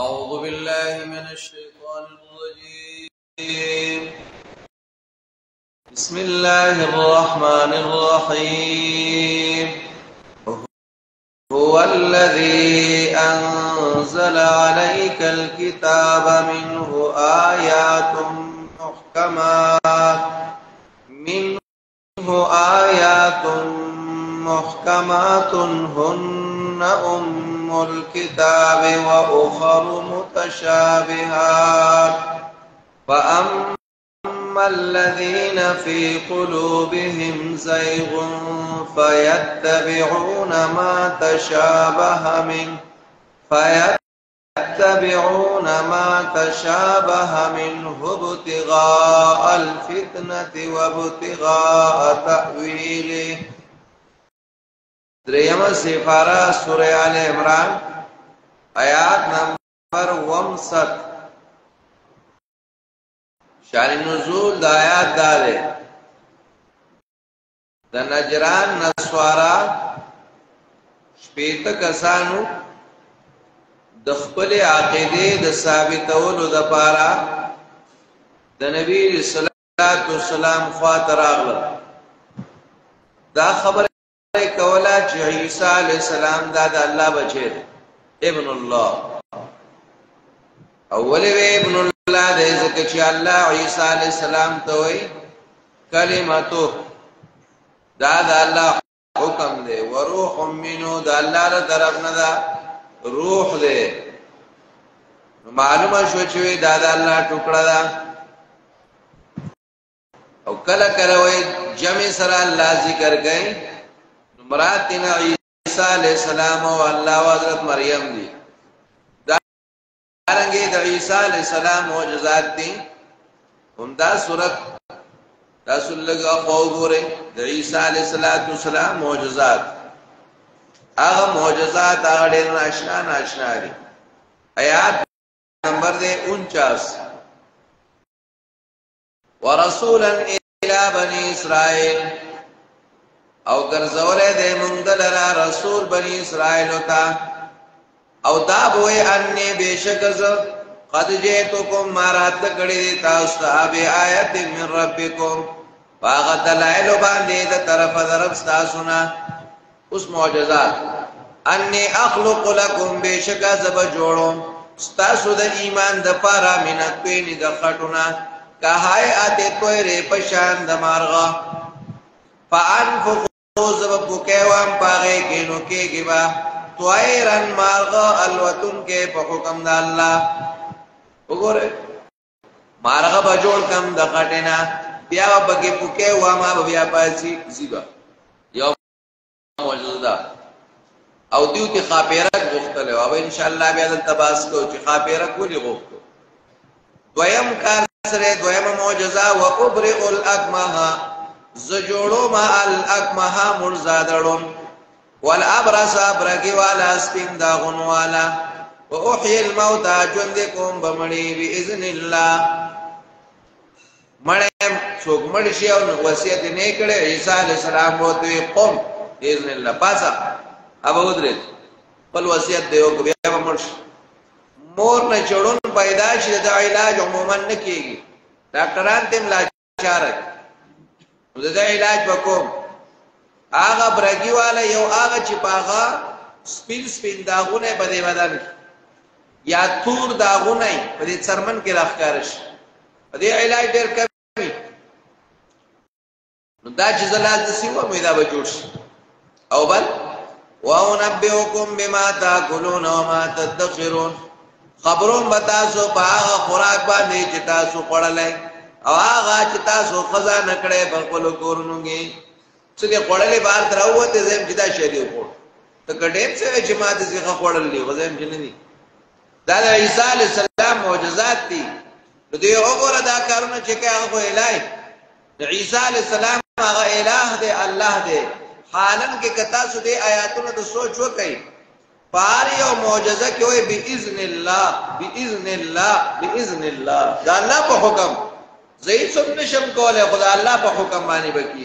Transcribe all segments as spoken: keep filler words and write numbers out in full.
أعوذ بالله من الشيطان الرجيم. بسم الله الرحمن الرحيم. هو الذي أنزل عليك الكتاب منه آيات محكمات منه آيات محكمات هن أم الكتاب وأخر متشابهات فأما الذين في قلوبهم زيغ فيتبعون ما تشابه منه فيتبعون ما تشابه منه ابتغاء الفتنة وابتغاء تأويله. دریم سفارہ سورہ آل عمران آیات نمبر ومسط. شان نزول دا آیات دارے دا نجران نسوارا شپیت کسانو د خپل عقیده د ثابتولو د پاره د نبی صلی الله علیه وسلم خاطر راغله. دا خبر کولا چې عیسی علیہ السلام دا د الله بچی دی، ابن الله. اول وی ابن الله دی ځکه چې الله عیسی علیہ السلام ته وی کلمتو، دا د الله حکم دی، وروح منه، د الله له طرف نه دا روح دی. معلومه شو چې دا د الله ټوکړه ده. او کله کله وی جمع سره الله ذکر کوي، مراد تینا عیسیٰ علیہ السلام و اللہ و حضرت مریم دی. دارنگی دا عیسیٰ علیہ السلام معجزات دی، ہم دا صورت دا سلگا خواب ہو رہے دا عیسیٰ علیہ السلام معجزات. آغا معجزات آغا دیر ناشنا ناشنا دی. آیات نمبر دے انچاس. ورسولا الى بنی اسرائیل، او ګرځولې د مونږ دلرا رسول بنی اسرائیل تا، او دا بوې اني بشک ز قد جئتكم مرات کړي تاسو ته به آیت من ربکم، واغ دلائل باندې د طرف درف تاسو نه. اوس معجزات اني اخلق لكم بشک زب جوړو تاسو د ایمان د پاره مینت پېنی د خټونه کهای اته کوې پشان د مارغه فانفق زب پوکیوام پاگے کینو کے گبا توائرن مارغا الوطن کے پا حکم دا اللہ. اگو رے مارغا بجوڑ کم دا خٹینا بیا بگی پوکیواما بیا پاسی زیبا یو موجود دا. او دیو تی خاپیرک گفتلے او انشاءاللہ بیا دل تباس کو چی خاپیرک ولی گفتو. دویم کار سرے دویم موجزہ و ابرئ الاکمہا زجوڑو ما الاکمہا مرزادرون والابرس برگی والا سپین داغن والا و احیی الموتا جندکم بمڑی بی اذن اللہ. مڑیم سوک مڑشی او وسیعت نیکڑے عیسیٰ علیہ السلام بوتوی قم اذن اللہ پاسا اب ادرید پل وسیعت دیو کبیا بمڑش. مور نچڑون پیداش دا علاج عموما نکیگی، ڈاکٹران تیم لاچارک دا علاج بکوم. آغا برگی والا یو آغا چی پاغا سپین سپین داغونه پا دی بدن یا تور داغونه پا دی سرمن کی رخکارش پا دی علاج دیر کمی دا چیز اللہ دسیو میدا بجوش. او بل وَأُنَبِّئُكُمْ بِمَا تَأْكُلُونَ وَمَا تَدَّخِرُونَ، خبرون بتاسو پا آغا خوراک باندی چی تاسو پڑھلے او آغا چی تاسو خزا نکڑے بخبلو کورنونگی سکے خوڑلی بار تر اووات زیم چی دا شیدیو خوڑ تا کٹیم سے چی ما تسی خوا خوڑل لی غزیم چی ندی. دادا عیسیٰ علیہ السلام معجزات تی نو دیو اگورا دا کارونا چکے آغا خو الہ عیسیٰ علیہ السلام آغا الہ دے اللہ دے. حالن کے کتاسو دے آیاتون دا سوچ وکئی پاری او معجزہ کی ہوئے بی اذن اللہ بی اذن اللہ بی اذن اللہ دا اللہ پا حکم زید سب نشم کولے خدا اللہ پا حکم مانی بکی.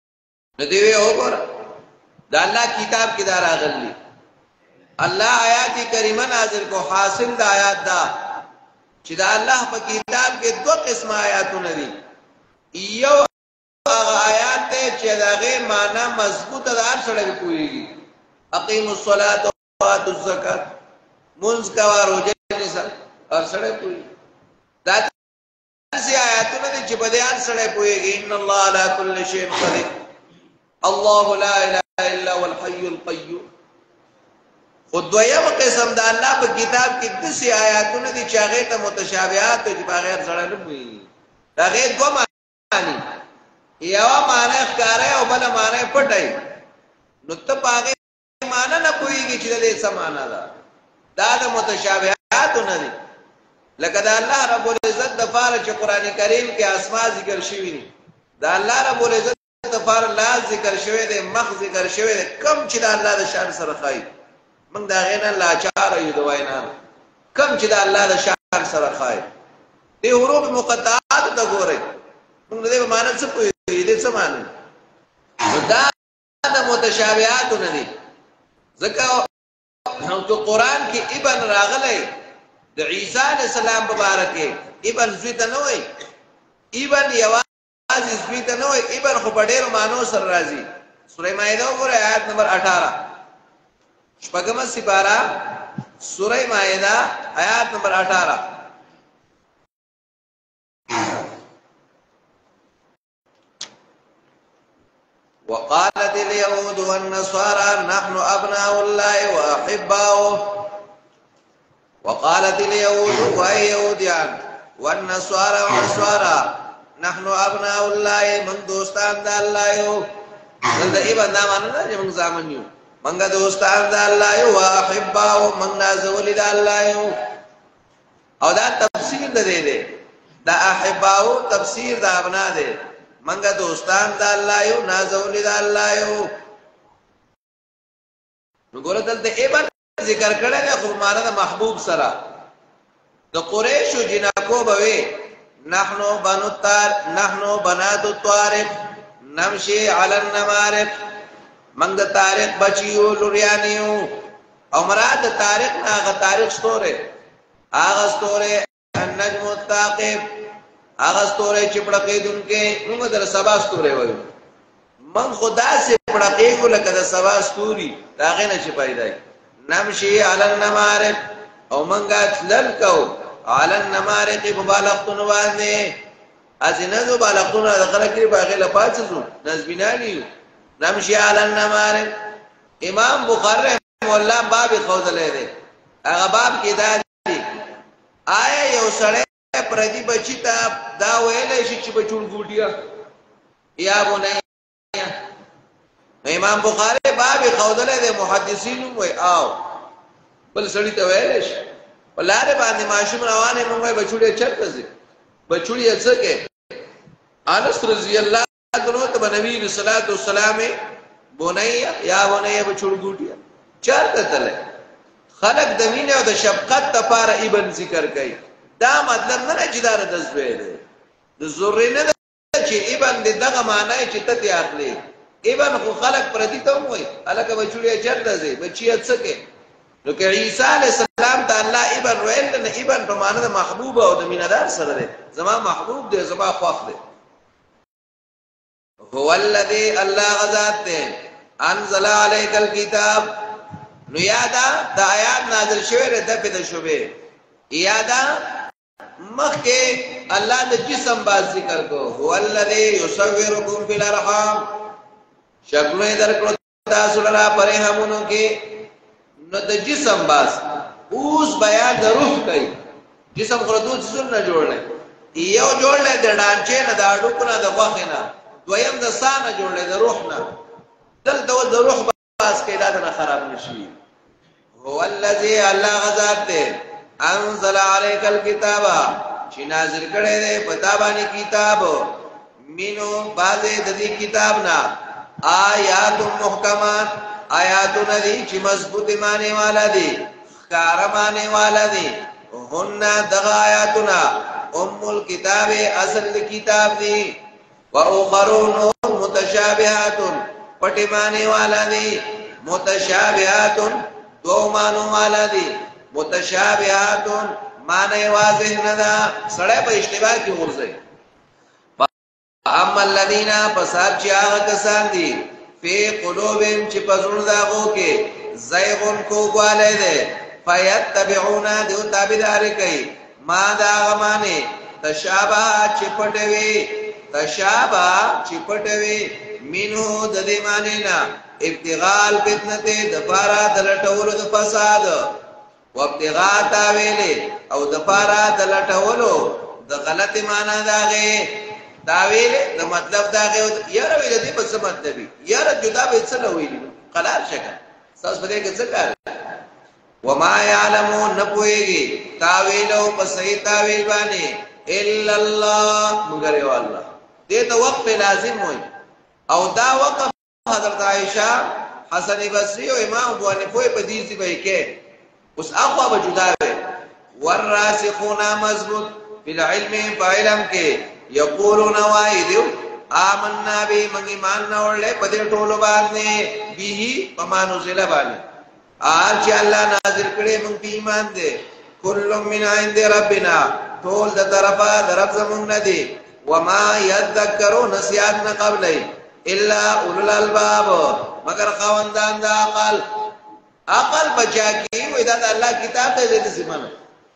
ندیوے ہو گورا دا اللہ کتاب کی دار آغل لی اللہ آیات آیات کریمه نازل کو حاصل د آیات دا چې دا الله په کتاب کې دوه قسم آیاتونه دي یو هغه آیات ته چې داغه معنا مضبوطه ده هر سره کوي اقیم الصلاة واتوا الزکات منځ کا روزه نيسه هر سره کوي دا سی آیاتونه دي چې په دې هر سره کوي ان الله على كل شيء قدير الله لا اله الا هو الحي القيوم خدویه قسم د الله په کتاب کې د سی آیاتونه دي چې هغه ته متشابهات او چې بغیر سره نه وي دا غي دوه معنی یو معنی ښکارا او بل معنی پټای نو ته پاګه معنی نه کویږي چې د څه معنی ده دا د متشابهات نه دي لکه دا الله رب العزت د فار چې قران کریم کې اسماء ذکر شوی دي دا الله رب العزت د فار لا ذکر شوی دی مخ ذکر شوی دی کم چې دا الله د شان سره خای من دا غینا لاچار یو دوینا کم چې دا الله د شان سره خای دی حروف مقطعات د ګورې موږ دې معنی څه کوي دې څه معنی دا د متشابهات نه دي ځکه نو قرآن کې ابن راغلی د عیسی علیہ السلام مبارک ابن زوی ته نه وای ابن یوازې زوی ته نه وای ابن خو په ډېرو معنو سره راځي سورہ مائده وګورئ آیت نمبر اٹھارہ شپږمه سپاره سورہ مائده آیات نمبر اٹھارہ وقالت اليهود والنصارى نحن ابناء الله واحباؤه وقالت اليهود واليهوديان والنصارى والنصارى نحن ابناء الله من دوستان د الله یو دلته ای باندې مانه چې موږ ځامن یو موږ دوستان د الله یو واحباؤه موږ نازول د الله یو او دا تفسیر ده دی دا احباؤه تفسیر د ابنا ده منګه دوستان د الله یو نازول د الله یو نو ګور دلته ایبن ذکر کړه د قرمانه د محبوب سره د قریش او جناکو بوي نحنو بنو الطار نحنو بنات الطارق نمشي على النمارق منګه طارق بچیو لوريانیو او مراد طارق ناغه طارق ستوره اغه ستوره النجم الثاقب اغه ستوره چې پړقېدونکې موږ در سبا ستوره وایو من خدا سے پړقې کو لکه د سبا ستوري دا غنه چې پیدا نمشي على النمارق او منګه تلل کو على النمارق مبالغتون باندې ازنه مبالغتون د خلک لري باغې لپاتزو نزبینانی نمشي على النمارق امام بخاری مولا باب خوذلې ده هغه باب کې دا دي آیا یو سړی پردی بچی تا دا ویلې شي چې بچون ګوټیا یا بونه امام بخاری باب خوذلې ده محدثین وای او بل سړی ته ویلې شي ولاره باندې ماشوم روانه مونږه بچوړي چرته سي بچوړي څه کې انس رضی الله عنه ته نبی رسول الله والسلام بونیا یا بونیا بچوړ ګوټیا چرته تله خلق د مینه او د شفقت لپاره ابن ذکر کوي دا مطلب نه چې دار د زوی دی د زوري نه چې ابن دغه معنی چې ته اخلي ابن خو خلق پردي ته وای الکه بچوړي چرته سي بچي څه کې نو که عیسی علیہ السلام ته الله ابن ویل نه ابن په معنی د محبوب او د مینادار سره دی زما محبوب دی زما خوښ دی هو الذی الله غزاد ته انزل علیک الكتاب نو یادا د آیات نازل شوی رته په د شوبه یادا مخکې الله د جسم باز ذکر کو هو الذی یصورکم فی الارحام شکل درکړو تاسو لپاره پرهمونو کې نو د جسم باز اوس بیان د روح کوي جسم خو دوه څه نه جوړل یو جوړل د ډانچې نه د اډو نه د غوښه نه دویم د سانه جوړل د روح نه دلته د روح باز کې دا نه خراب نشي هو الذی الله غزاد ته انزل عليك الكتاب چې نازل کړي دې پتا باندې کتاب مينو بازه د دې کتاب نه آیات محکمات آیات ندی چې مضبوط معنی والا دي ښکار معنی والا دي هن دغه آیاتنا ام الكتاب اصل کتاب دي واخرون متشابهات پټی معنی والا دي متشابهات دو مانو والا دی متشابهاتون معنی واضح ندا سڑے پا اشتباہ کی غرزی اما الذین پساب چی آغا کسان دی فی قلوبهم چی پزرون داغو کے زیغن کو گوالے دے فیتبعون دیو تابداری کئی ما داغ مانے تشابہ چپٹوی تشابہ چپٹوی منہو ددی مانینا ابتغال فتنتے دپارا دلٹولو دفساد و ابتغال تاویلے او دپارا دلٹولو دغلط مانا داغے تاویلے دا مطلب داغے یارا ویلے دی بس مطلبی یارا جدا بیتسل ہوئی قلال شکا ساس بدے کے ذکر وما یعلمون نپوئے گی تاویلو پسئی تاویل بانے الا اللہ مگر یو اللہ دیتا وقف لازم ہوئی او دا وقف حضرت عائشہ حسن بصری و امام ابو حنیفہ په دې سی به کې اوس اقوا به جدا وي والراسخون مضبوط فی العلم فعلم کې یقولون وایذ آمنا به من ایمان نه ورلې په دې ټولو باندې به پمانو زله باندې آل چې الله نازل کړي موږ په ایمان دې کل من عند ربنا ټول د طرفه د رب زمونږ نه دي وما يذكرون نسيان قبل الا اولو الالباب مگر خواندان دا عقل عقل بچا کی وی دا اللہ کتاب دا زید سمانا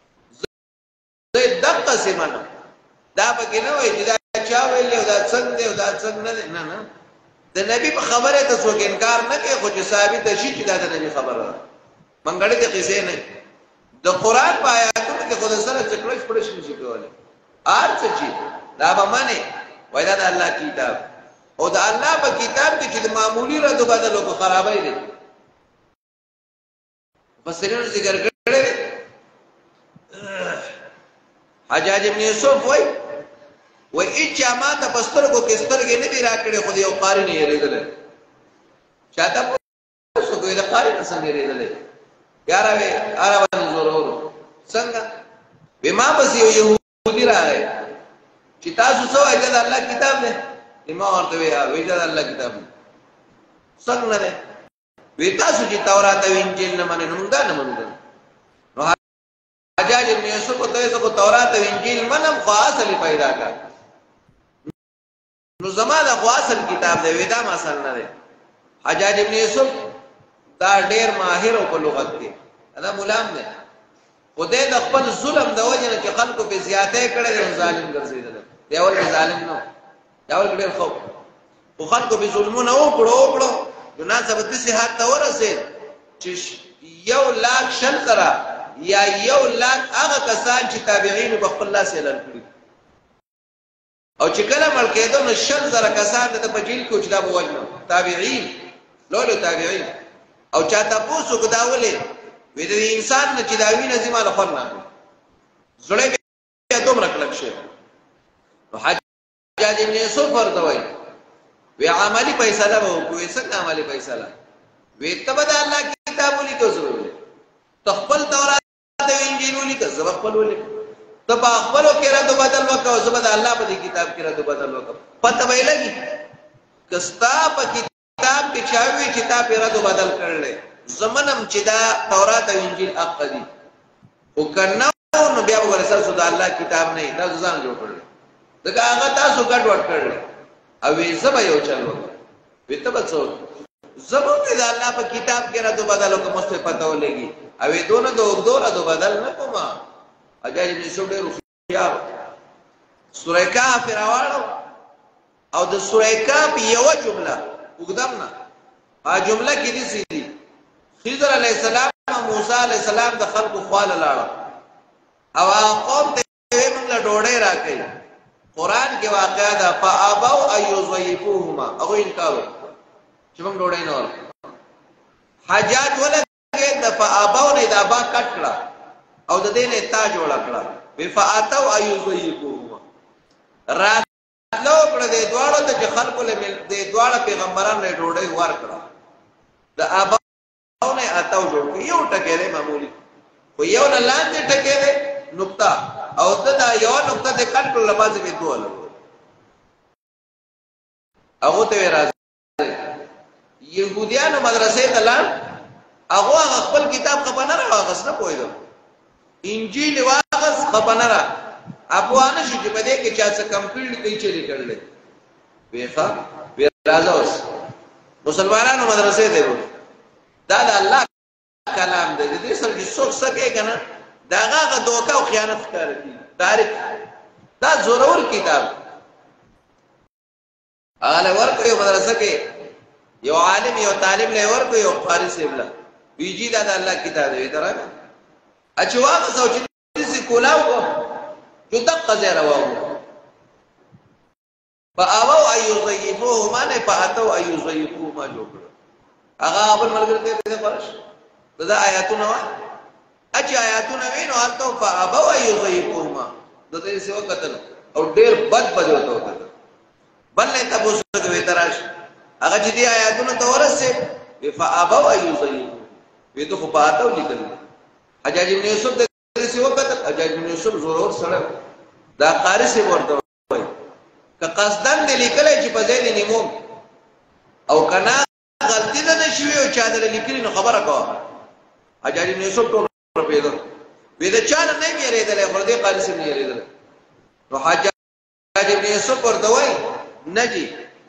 زید دقا سمانا دا پکی نوی چی دا چاوی لی و دا سنگ دے و دا سنگ ندے نا نا دا نبی پا خبر ہے تا سوک انکار نکے خوچ ثابت شی چی دا دا نبی خبر رہا منگڑی دی قصے نہیں دا قرآن پا آیاتو نکے خود سر چکرش پڑش نشی کولی آر سا چی دا با مانے وی دا دا اللہ کتاب او دا اللہ با کتاب کی چید معمولی را دو بدلو کو خرابائی دے فسرین ذکر کرده حجاج ابن یوسف وی وی ایچا ما تا پستر کو کستر گی ندی را کرده خودی او قاری نہیں ریدلے چاہتا پوسو کوئی دا قاری نسنگی ریدلے یارا وی آرابانی زورورو سنگا وی ما بسی یهودی را گئے چی تاسو سو ایجاد اللہ کتاب دے امام ورته وی دا الله کتاب څنګه نه وی تاسو چې تورات او انجیل نه منئ نو دا نه منئ نو حجاج ابن یوسف ته یې کو تورات او انجیل منم فاصله پیدا کړ نو زماده خاصل کتاب دی وی دا ما سن نه دی حجاج ابن یوسف دا ډیر ماهر او په لغت کې دا مولام دی خدای د خپل ظلم د وجه چې خلکو په زیاته کړي ظالم ګرځیدل دی اول ظالم نه داول کډیر خو خو خلکو به ظلمونه وکړو وکړو جنا ثبت دي حد ته ورسید چې یو لاک شل کرا یا یو لاک هغه کسان چې تابعین په خپل الله سره لړکړي او چې کله مړ کېدو نو شل زره کسان د په جیل کې چې دا بوجنه تابعین لولو تابعین او چا تاسو کو داولې وې د انسان نه چې دا وینې زما له خپل نه زړې به دومره کلک شي نو حجاج ابن یوسف ورته وای وی عملی فیصله وو کوی څنګه عملی فیصله وی تبد الله کتاب لیکو زوی تخپل تورات او انجیل لیکو زو خپل لیکو تب خپل کې را دو بدل وکاو زبد الله په کتاب کې را دو بدل وکاو پته وی لګي کستا په کتاب کې چاوي کتاب را دو بدل کړل زمنم چې دا تورات او انجیل اقدی او کنه نو بیا ورسره سود الله کتاب نه دا ځان جوړ کړل دغه هغه تاسو ګډ وډ کړل او زبا یو چلو وته بچو زبو دې الله په کتاب کې را دو بدل او کومه پته ولګي او دونه دو دوره دو بدل نه کومه اجازه دې شو ډېر خيار سورہ کهف راوړو او د سورہ کهف یو جمله وګدمنا ا جمله کې دي سيدي خضر علیہ السلام موسی علیہ السلام د خلق خوال لاړ او قوم ته موږ له ډوړې راکې قرآن کے واقعہ دا فآباو ایوزویفوهما اگو انکارو چی منگ ڈوڑای نور حجاج ولگے دا فآباو نے دا با کٹ کلا او دا دین تا جوڑا کلا بی فآتاو ایوزویفوهما رات لو کلا دے دوارو دا چی خلقو لے دے دوارا پیغمبران نے ڈوڑای وار کلا دا آباو نے آتاو جوڑ کلا یو ٹکے دے معمولی و یو نلان دے ٹکے دے نکتا او دا یو نقطه د کټ کول لپاره به دوه هغه ته راځي يهوديانو مدرسې ته لاړ هغه خپل کتاب خپنه راغس نه پوهیدو انجیل واغس خپنه را ابوانه شو چې په دې کې چا څه کمپلیټ کوي چې لیکل ویخه وی راځه اوس مسلمانانو مدرسې دی دا د الله کلام دی دې سره چې څوک سکے کنه دا هغه دوکا او خیانت کوي تاریخ دا زورور کتاب هغه ورکو یو مدرسه کې یو عالم یو طالب له ورکو یو قاری سیبلا ویجی دا د الله کتاب دی درا اچوا سوچ دې کولاو جو دقه زیرا واو فاوو ايو ضيفوه ما نه فاتو ايو ضيفوه ما جوړ هغه خپل ملګری ته فرش دا آیاتونه وا اچ آیاتونه وینو انتو فاوو ايو ضيفوه ما د دې سیو قتل او ډیر بد بد وته وته بل نه تاسو کوي تراش هغه چې دې آیاتونه ته ورسه فاوو ايو ضيفوه وی ته په پاتو لیکل حجاج بن یوسف د دې سیو قتل حجاج بن یوسف ضرور سره دا قاری سی ورته که قصدن دې لیکلای چې په ځای دې نیموم او کنا غلطی نه نشوي او چا دې لیکلی نو خبره کوه حجاج بن یوسف ټول پیدا وې دا چا نه یریدل خو دې قاری سره یریدل نو حجاج بن یوسف ورته وای نجی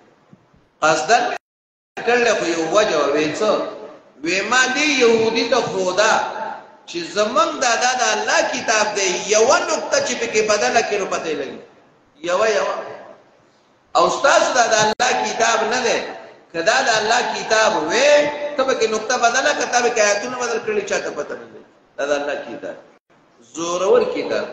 قصدن کړل خو یو وجه وېڅ وې ما دې يهودي ته خدا چې زمنګ دادا د الله کتاب دی یو نقطه چې په کې بدل کړو پته لګي یو یو او استاد دا د الله کتاب نه ده کدا د الله کتاب وې ته به کې نقطه بدله کتاب کې آیاتونه بدل کړي چاته پته نه ده دا د الله کتاب زورور کتاب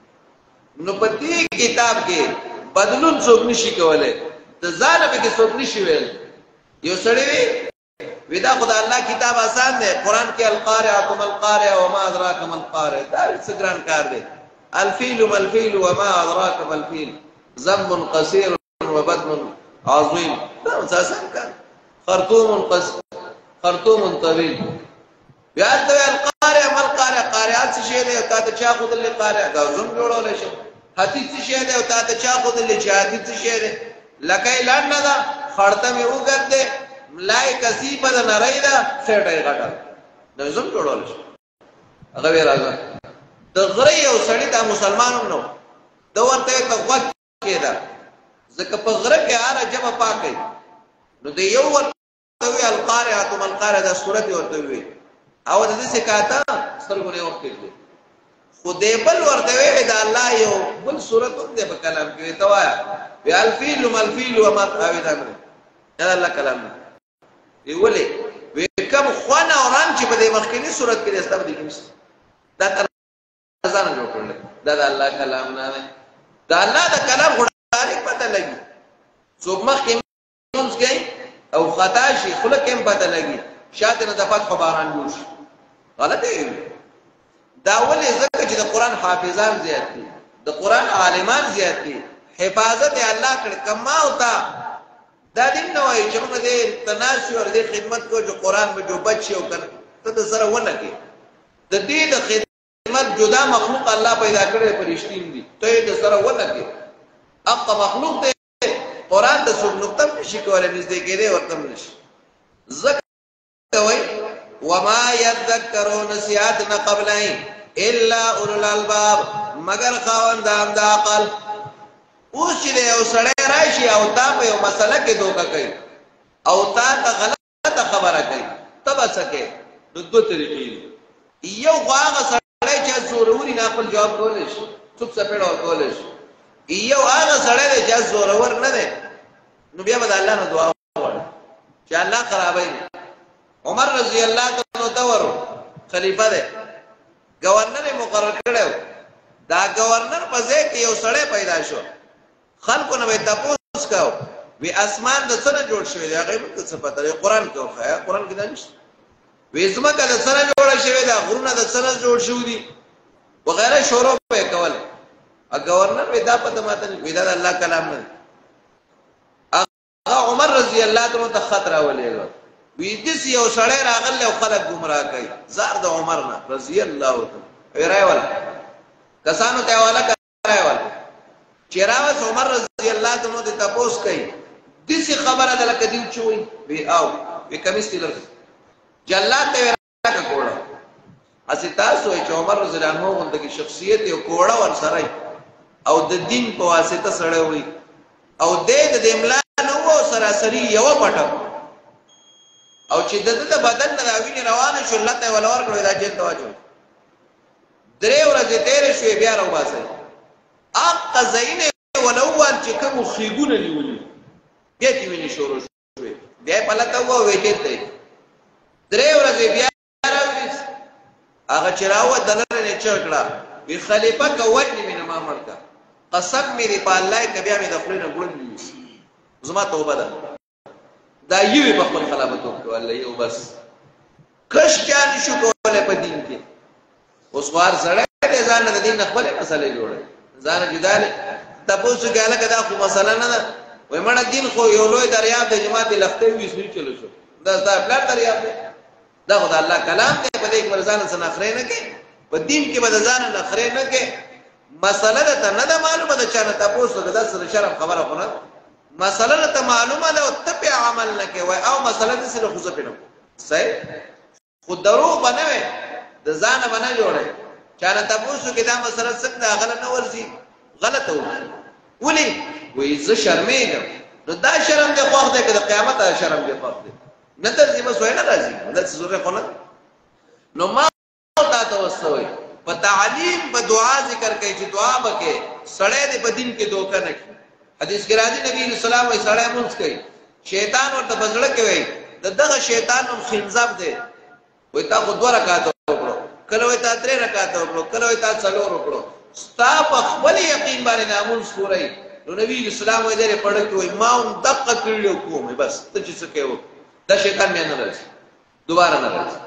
نو پتی کتاب کې بدلون څوک نشي کولای د ځان به کې څوک نشي ویل یو سړی وی ودا خدای الله کتاب آسان ده قران کې القارعه ما القارعه وما ادراك ما القارعه دا څه ګران کار دی الفيل ما الفيل وما ادراك ما الفيل ذنب قصير وبدن عظيم دا اساسا كان خرطوم قص خرطوم طويل بیا ته القارئ مل قارئ قارئات شي دی او تا ته چا خود له قارئ دا زوم جوړول شي حتی شي دی او تا ته چا خود له جهادي شي دی لکه اعلان نه دا خړته مې وګرځي ملای کسي په نړۍ دا سټای غټل دا زوم جوړول شي هغه وی راځه د غری او سړی دا مسلمانو نو دا ورته ته وخت کېدا ځکه په غره کې اره جمع پاکي نو د یو ورته وی القارعه ما القارعه دا سورته ورته وی او د دې سکاتا سترګونه وخت کې خو دې بل ورته وی دا الله یو بل سورته دې په کلام کې توایا وی الفیل ما الفیل وما اوید امر دا الله کلام دی ولې وی کوم خوانه اوران چې په دې مخکینی سورته کې استاب دي کې دا ځان جوړ کړل دا د الله کلام نه دا الله د کلام غوړه پته لګي څوک مخکې مونږ کوي او خطا شي خلک هم پته لګي شاته نه د فتح باران جوړ شي غلط دی دا ولې ځکه چې د قران حافظان زیات دي د قران عالمان زیات دي حفاظت الله کړ کما ہوتا دا دین نو وي چې موږ دې تناسي او دې خدمت کو جو قران به جو بچي او کړ ته د سره ونه کې د دې د خدمت جدا مخلوق الله پیدا کړي پرشتين دي ته د سره ونه کې اق مخلوق دې قران د څو نقطه نشي کولای نږدې کېده ورته نشي زکه وای وما يذكرون نسياتنا قبلين الا اولو الالباب مگر خواندان د عقل اوس چې یو سړی راشي او تا په یو مسله کې دوکا کوي او تا ته غلطه خبره کوي تب سکے نو دوه طریقې یو هغه سړی چې ضروري نه خپل جواب کولای شي څوک څه پیړو کولای شي یو هغه سړی چې زورور نه دی نو بیا به الله نه دعا وکړي چې الله خرابای عمر رضی الله عنه دورو خلیفہ دی گورنر مقرر کړو دا گورنر په ځای کې یو سړی پیدا شو خلکو نه به تاسو کاو وی اسمان د څه جوړ شوی دی هغه څه پته دی قران کې وخایا قران کې دا نشته وی زما کله سره جوړ شوی دا غرونه د څه جوړ شوی دي وغیرہ شروع په کول ا گورنر وی دا پته ماته وی دا الله کلام نه هغه عمر رضی الله عنه ته خطر ولېګو وی دې یو سړی راغله او خلک گمراه کوي زار د عمر نه رضی الله عنه ویرای ولا کسانو ته والا کرای ولا چیراوس عمر رضی الله عنه ته تاسو کوي دې خبره ده لکه دی چوي وی او وی کمیستي لر جلات ته اسی تاسو چې عمر رضی الله عنه غونډه کې شخصیت یو کوړه ور سره او د دین په واسطه سره وي او د دې املا نو سراسری یو پټه او چې د بدن نه راویني روانه شو الله ته ولور کړو دا جن تواجو درې ورځې تیر شوې بیا راو باسي اق زینه ولوان چې کوم خيګونه نیولې بیا کې ویني شروع شوې بیا په لته وو وېټې ته درې ورځې بیا راوېس هغه چې راو دلته نه چړکړه وی خلیفہ کوجنی مینه ما مرګه قسم مې دی په الله کې بیا مې د خپل نه ګړندې زما توبه ده دا یوه په خپل خلافت وکړه الله یو بس کښچان شو کوله په دین کې اوس وار سره دې ځان د دین خپل مسلې جوړه ځان جدال تاسو کې الګا دا خو مسله نه ده وای مړه دین خو یو لوی دریاب د جماعت لختې وې سړي چلو شو دا دا پلان دریاب دی دا خدای الله کلام دی په دې کې مرزان سره نخره نه کې په دین کې به ځان نخره نه کې مسله ده نه ده معلومه ده چې تاسو دا سره شرم خبره خونه مسله ته معلومه ده او ته عمل نه کې وای او مسله دې سره خو ځپنه صحیح خود درو بنوي د ځان باندې جوړه چانه تاسو کې دا مسله څنګه غلط نه ورسي غلط و ولي وې ز شرمېږم نو دا شرم دې خوښ دې کړه قیامت ته شرم دې خوښ دې نه درځي بس وای نه راځي دا څه زوره خونه نو ما تا ته وسوي په تعلیم په دعا ذکر کوي چې دعا وکړي سړی دې په دین کې دوکه نه کوي حدیث کې راځي نبی اسلام وي سړی مونږ کوي شیطان ورته بزړه کوي دغه شیطان هم خنزاب دی وای تا خو دوه رکعات وکړو کله وای تا درې رکعات وکړو کله وای تا څلور وکړو ستا په خپل یقین باندې نامون سوري نو نبی اسلام وای دې پړ کې وای ما هم دقه کړو کوم بس ته چې څه کوي دا شیطان مې نه راځي دوباره نه راځي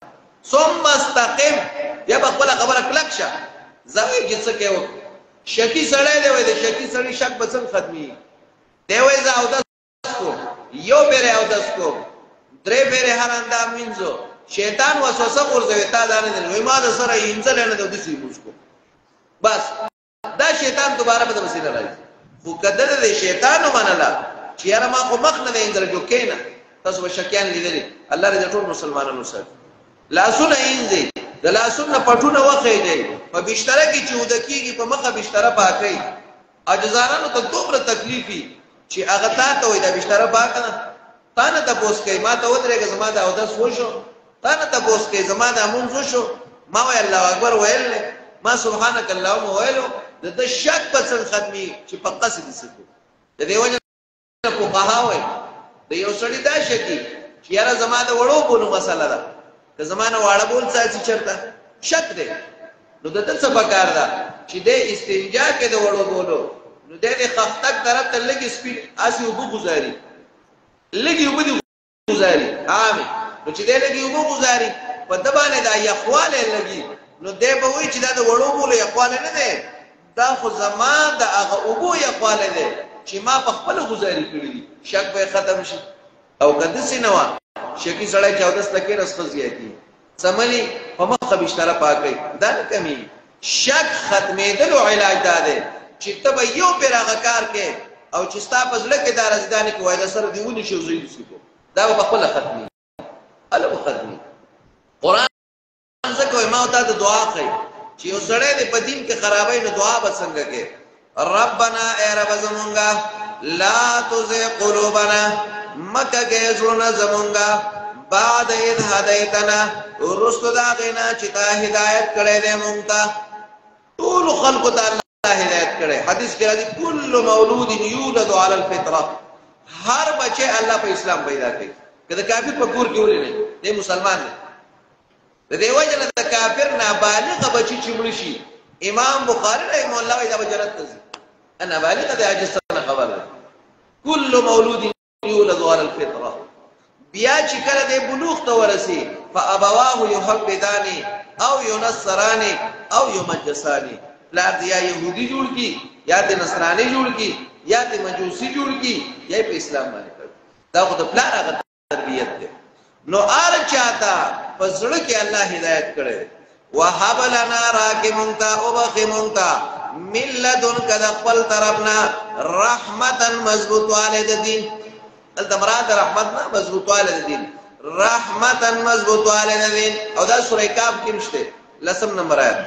ثم استقم یا په خپل خبره کلک شه زوی چې څه کوي شکی سړی دی وای د شکی سړی شک به څنګه ختمي دی وای زه او داس کو یو بیره او داس کو درې بیره هر اندام وینځو شیطان وسوسه ورزوي تا ځان نه وای ما د سره انځل نه د دې موږ بس دا شیطان دوباره په وسیله راځي خو کده د شیطان ومنله چې یاره ما خو مخ نه انځل جو کینا تاسو شکیان لیدل الله دې ټول مسلمانانو سره لاسونه انځي د لاسونه پټونه وخی دی په بشتره کې چې ودکیږي په مخه بشتره پاکي اجزارانو ته دومره تکلیفي چې هغه تا ته وای دا بشتره پاک نه تا نه تاسو کوي ما ته ودرېګه زما دا او داس وشو تا نه تاسو کوي زما دا مونږ شو ما وای الله اکبر ویل ما سبحانك اللهم ویلو د شک په څن ختمي چې په قصد سکو د دې وجه په قهاوي د یو سړی دا شکی چې یاره زما د وړو بولو مسله ده که زمانه واړه بول ساتي چرته شک دی نو د تل څه پکار ده چې د استنجا کې د وړو بولو نو د دې خفتک طرف ته لګي سپی اسی وبو گزاري لګي وبو گزاري عامه نو چې د لګي وبو گزاري په دبانه دا یخواله لګي نو دې به وای چې دا د وړو بولو یخواله نه ده دا خو زما د هغه وبو یخواله ده چې ما په خپل گزاري کړی شک به ختم شي او کده سينوا شکی سړی چودس تکي رسخ زیاتی سملی په مخه بشتره پاکي دا نه کمی شک ختمېدل علاج ده چې ته به یو پیراغه کار کې او چې ستا په ځل کې دا رضدانه کې وای دا سره دیونه شو زوی سکو دا په خپل ختمي الو ختمي قران څنګه ما ته د دعا کوي چې یو سړی د پدین کې خرابای نو دعا به څنګه کې ربنا اے رب زمونږه لا تزغ قلوبنا مکه کې زړه زمونږه بعد اذ هدیتنا ورستو دا غینا چې تا هدایت کړې دې مونږ ته ټول خلق ته الله هدایت کړې حدیث کې راځي کل مولود یولد علی الفطره هر بچي الله په اسلام پیدا کړي کله کافر په کور کې ولې نه دې مسلمان دی د دې وجه نه د کافر نابالغ بچي چې مړ شي امام بخاری رحمه الله دا جنت ته انا بالغ د اجسنه خبر ده کل مولود یولد علی الفطره بیا چې کله د بلوغ ته ورسی فابواه یحبدانی او ینصرانی او یمجسانی پلار دی یا يهودي جوړ کی یا د نصرانی جوړ کی یا د مجوسی جوړ کی یا په اسلام باندې کړ دا خو د پلار هغه تربیت ده نو ار چاته پسړه کې الله هدایت کړي وهب لنا راکمونتا او بخمونتا ملذن کذ خپل طرفنا رحمتا مضبوط والد دین التمراد رحمتنا مضبوط والد دین رحمتا مضبوط والدین او دا سورہ کاف کې مشته لسم نمبر آیت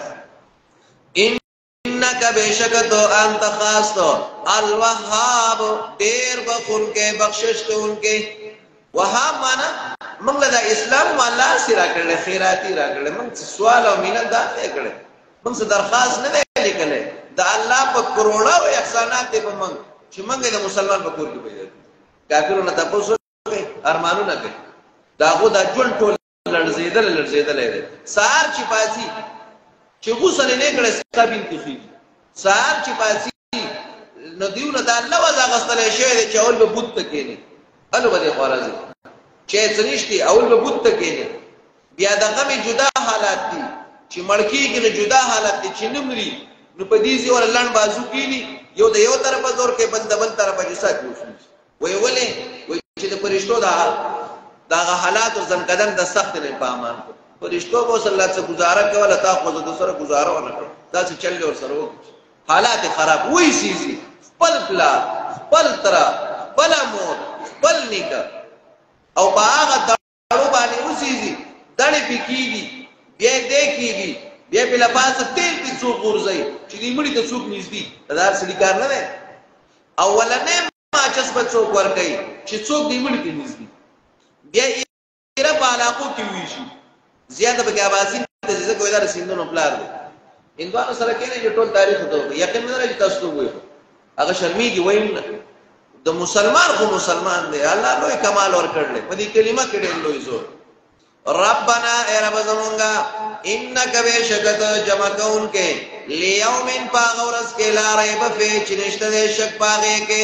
انک بیشک تو انت خاص تو الوهاب دیر بخون کے بخشش کے ان کے وهاب مانا منگ لدا اسلام واللہ سی را کرلے خیراتی را کرلے منگ سوال و مینت دا دے کرلے منگ سے درخواست نہ دے لکلے دا اللہ پا کروڑا و احسانات دے پا منگ چی منگ دا مسلمان پا کور کی پیدا کافرون تا پوسو گئے ارمانو نہ گئے دا خود دا جون ٹول لرزیدل لرزیدل ہے سار چی پاسی چی غسل نیکڑے سابین کی خیل سار چی پاسی ندیون دا اللہ وزا غستل شوئے چی اول با بود تکینی الو با دے خوارازی چی سنشتی اول با بود تکینی بیا دا غم جدا حالات دی چی مڑکی کی جدا حالات دی چی نمری نو پا دیزی اور اللہ بازو کیلی یو دا یو طرف زور کے بل دا بل طرف جسا جوشنی وی ولی وی چی دا پرشتو دا دا حالات و زنکدن دا سخت نہیں پامان کو پرشتو با صلی اللہ سے گزارا کولا تا خوزا دو سر گزارا ہونا کرو دا سے چل لے اور سر ہو حالات خراب وہی سیزی پل پلا پل ترا پلا موت پل نکا او با آغا دارو بانی او سیزی دڑی پی کی گی بیا دیکھی گی بیا پی لپاس تیل پی سوک غرزائی چلی مڑی تا سوک نیزدی تدار سلی کار نہ دے اولا نیم ماچس با سوک ورکائی چی سوک دی مڑی تی نیزدی بیا ایرہ پالاقو کی ہوئیشی زیادہ بکی آباسی تجیزہ کوئی دار سندون اپلار دے اندوانو سرکینے جو ٹول تاریخ دو گئی یقین مدر جو تستو ہوئے ہو اگر شرمی کی ویم نا دا مسلمان کو مسلمان دے اللہ لوئی کمال اور کر لے پدی کلمہ کڑے لوئی زور ربنا اے رب زمونگا انکا بے شکت جمع کون کے لیومن پاغورس کے لا ریب فی چنشت دے شک پاغے کے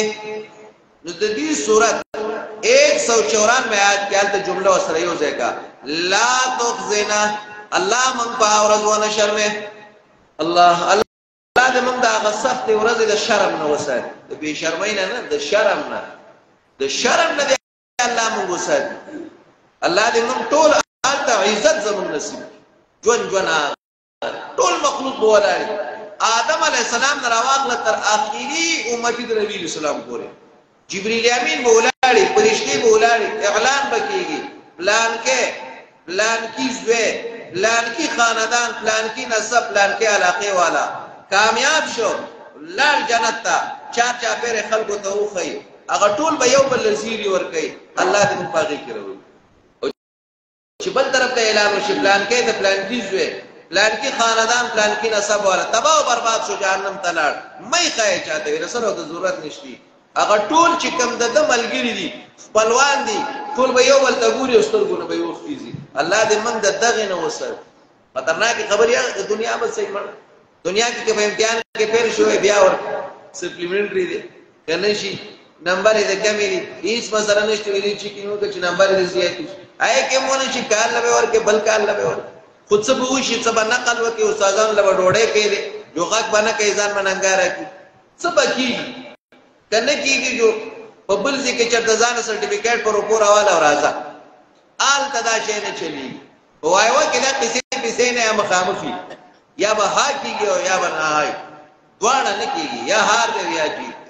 ندی صورت ایک سو چوران میں آیت کیا تا جملہ و سریعو سے کا لا تخزنا اللہ منگ پاورز و نشر میں اللہ اللہ دے منگ دا غصفت ورز دا شرم نوسد دا بی شرمین نا دا شرم نا دا شرم نا دے اللہ منگ وسد اللہ دے منگ طول آلتا عزت زمن نصیب جون جون آغا طول مخلوق بولاری آدم علیہ السلام نرواق لتر آخری امتی دا نبی علیہ السلام پورے جبریل امین بولاری پرشتی بولاری اعلان بکیگی پلان کے پلان کی زوے پلان کی خاندان پلان کی نصب پلان کے علاقے والا کامیاب شو لال جنت تا چار چار پیر خلقو تاو خی اگر طول با یو بل لزیری ورکی اللہ دی مفاقی کی روی چی بل طرف کا اعلان وشی پلان کے تا پلان کی زوے پلان کی خاندان پلان کی نصب والا تباہ و برباد شو جہنم تلار مئی خواہ چاہتے ہوئے رسل ہوتا ضرورت نشتی اگر ټول چې کم د د ملګری دي خپلوان دي ټول به یو بل ته ګوري او سترګونه به یې وخیږي الله دې موږ د دغې نه وسر خطرناکې خبرې دنیا به صحیح مړ دنیا کې که په امتحان کې فیل شوی بیا ور سپلیمنټري دی که نه شي نمبر یې د کمې دي هېڅ مسله نشته ویلي چې کینو که چې نمبر یې د زیات شي آیا کې مونه شي کال له به ورکې بل کال له به ورکې خو څه به وشي څه به نقل وکړي استادانو له به ډوډۍ کوي جو غږ به نه کوي ځان به ننګاره کړي څه به کېږي کرنے کی کہ جو پبل سے کہ چرتزان سرٹیفکیٹ پر اوپر حوالہ اور آزا آل تدا شہنے چلی وہ آئے وہ کہ نا کسی کسی نے یا مخامفی یا بہا کی گئی ہو یا بنا آئی دوانا نکی گی یا ہار دے یا جیت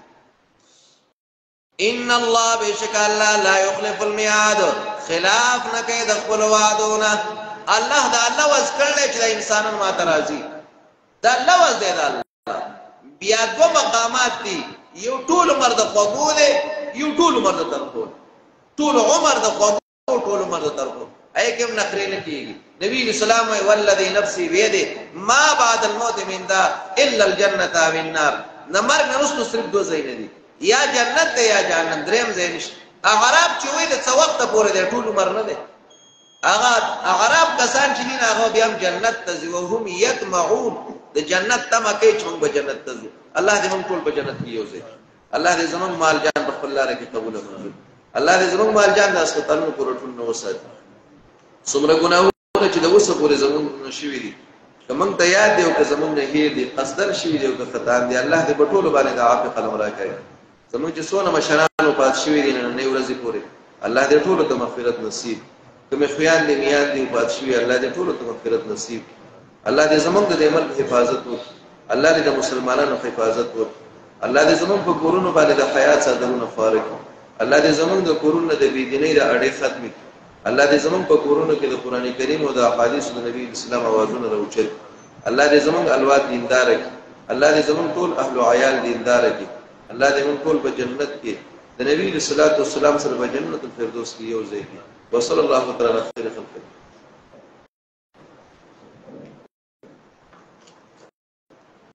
ان اللہ بے شک اللہ لا یخلف المیعاد خلاف نہ کہ دخل وعدونا اللہ دا اللہ وز کر لے چلا انسانا ما ترازی دا اللہ وز دے دا اللہ بیا دو مقامات تھی یو ټول عمر د خوګو دی یو ټول عمر د ترخو ټول عمر د خوګو ټول عمر د ترخو اي کوم نخري نه کیږي نبی اسلام والذي نفسي بيده ما بعد الموت من دا الا الجنه والنار نمر نرستو صرف دو ځای نه دي یا جنت یا جهنم دریم ځای نشته اغراب چې وې د څو وخت پورې د ټول عمر نه دي اغا اغراب کسان چې دین هغه بیا جنت ته ځي او هم يطمعون د جنت تمه کوي چې موږ جنت ته ځو الله دې موږ ټول په جنت کې یوځي الله دې زموږ مال جان په خپل لاره کې قبول کړي الله دې زموږ مال جان د اسپیټالونو پر ټول نو وسات څومره ګناهونه چې د اوسه پورې زموږ نشوي دي کوم ته یاد دی او که زموږ نه هیر دي قصدر شوي دي او که خطا دي الله دې په ټول باندې د عافیت قلم راکړي زموږ چې څونه مشرانو پات شوي دي نه ورځې پورې الله دې ټول ته مغفرت نصیب کوم خیال دې میاد دي پات شوي الله دې ټول ته مغفرت نصیب الله دې زموږ د عمل حفاظت وکړي الله دې د مسلمانانو حفاظت وکړي الله دې زموږ په کورونو باندې د حیا څادرونه فارق الله دې زموږ د کورونو د بيدینۍ د اړې ختم کړي الله دې زمونږ په کورونو کې د قران کریم او د احادیث د نبی اسلام اوازونه راوچت الله دې زمونږ الواد دیندار کړي الله دې زمونږ ټول اهل او عیال دیندار کړي الله دې موږ ټول په جنت کې د نبی صلی الله علیه وسلم سره په جنت الفردوس کې یو ځای کړي وصلی الله تعالی علی خیر خلق